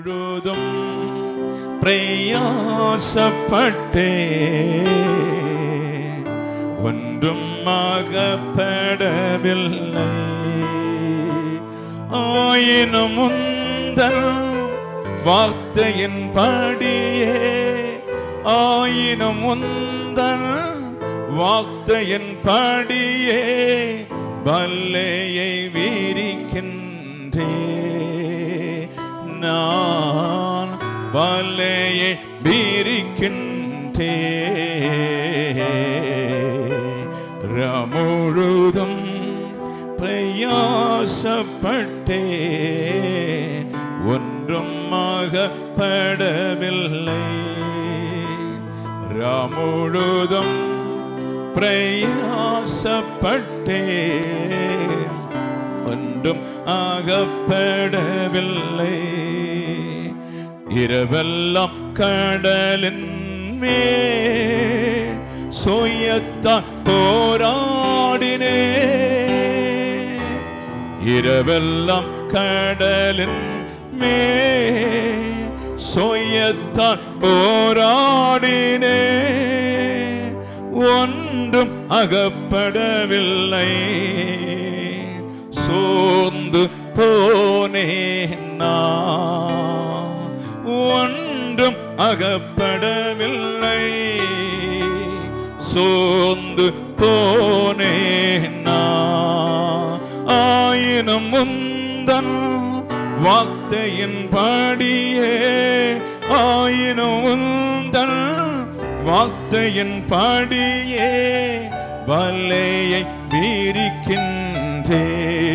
முழுதும் பிரயாசப்பட்டே ஒன்றும் ஆகப்படவில்லை. ஆயினும் உந்தன் வார்த்தையின் படியே, ஆயினும் உந்தன் வார்த்தையின் படியே வல்லையை வீரிக்கின்றே. நான் வல்லையை வீரிக்கின்றே. முழுதும் பிரயாசப்பட்டே ஒன்றும் ஆகப்படவில்லை. முழுதும் பிரயாசப்பட்டே ஒன்றும் ஆகப்படவில்லை. இரவெல்லாம் கடலின் மேல் சோயத்தான் போராடினே. இரவெல்லாம் கடலின் மேல் சோயத்தான் போராடினே. ஒன்றும் அகப்படவில்லை. சோர்ந்து போனேன் நான், ஒன்றும் அகப்படவில்லை. சோர்ந்து போனேன் நான். ஆயினும் உந்தன் வார்த்தையின் படியே, ஆயினும் உந்தன் வார்த்தையின் படியே வல்லையை வீரிக்கின்றே.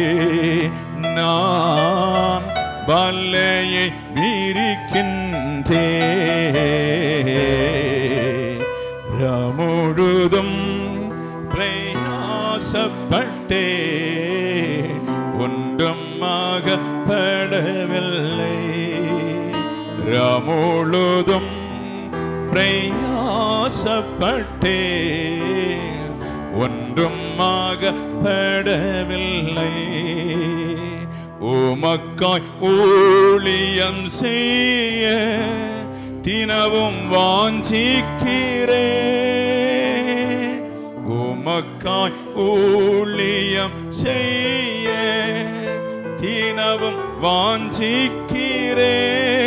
நான் வல்லையை வீரிக்கின்றே. முழுதும் பிரயாசப்பட்டே ஒன்றும் ஆகப்படவில்லை. முழுதும் பிரயாசப்பட்டே ஒன்றும் ஆகப்படவில்லை. உமக்காய் ஊழியம் செய்ய தினமும் வாஞ்சிக்கிறே. உமக்காய் ஊழியம் செய்ய தினமும் வாஞ்சிக்கிறே.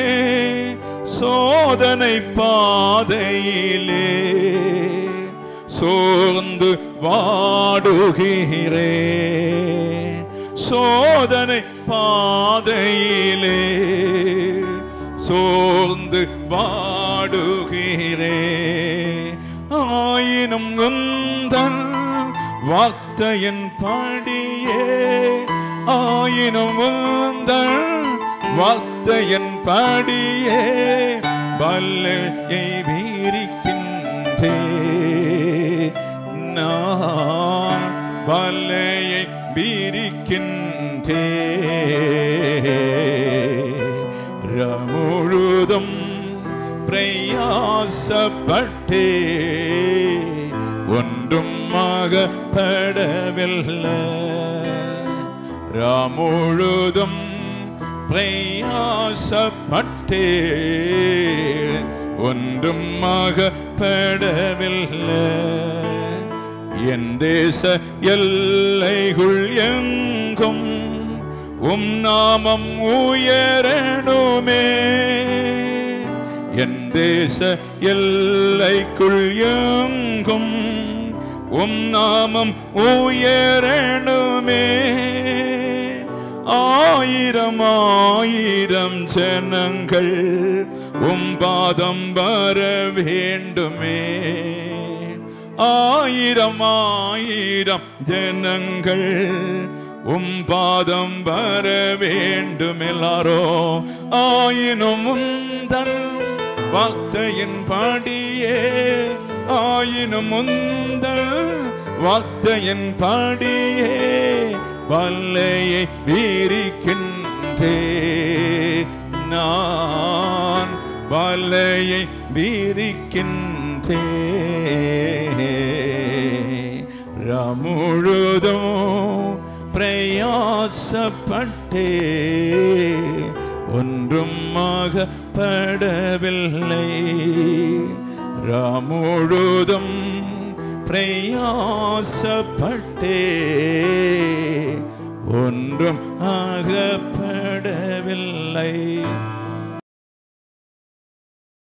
சோதனை பாதையிலே சோர்ந்து வாடுகிறே. சோதனை பாதையிலே சோர்ந்து வாடுகிறே. ஆயினும் உந்தன் வார்த்தையின் படியே, ஆயினும் உந்தன் வார்த்தையின் படியே வல்லையை வீரிக்கின்றே. நான் வல்லையை வீரிக்கின்றே. முழுதும் பிரயாசப்பட்டே ஒன்றும் ஆகப்படவில்லை. முழுதும் பிரயாசப்பட்டே ஒன்றும் ஆகப்படவில்லை. என் தேச எல்லைக்குள் எங்கும் நாமம் உயரணுமே. என் தேச எல்லைக்குள் எங்கும் நாமம் உயரணுமே. ஆயிரம் ஆயிரம் ஜனங்கள் பாதம் வர வேண்டுமே. ஆயிரம் ஆயிரம் ஜனங்கள் பாதம் வர வேண்டும் எல்லாரோ. ஆயினும் உந்தன் வார்த்தையின் படியே, ஆயினும் உந்தன் வார்த்தையின் படியே வல்லையை வீரிக்கின்றே. நான் வல்லையை வீரிக்கின்றே. முழுதும் பிரயாசப்பட்டே ஒன்றும் ஆகப்படவில்லை. முழுதும் பிரயாசப்பட்டே ஒன்றும் ஆகப்படவில்லை.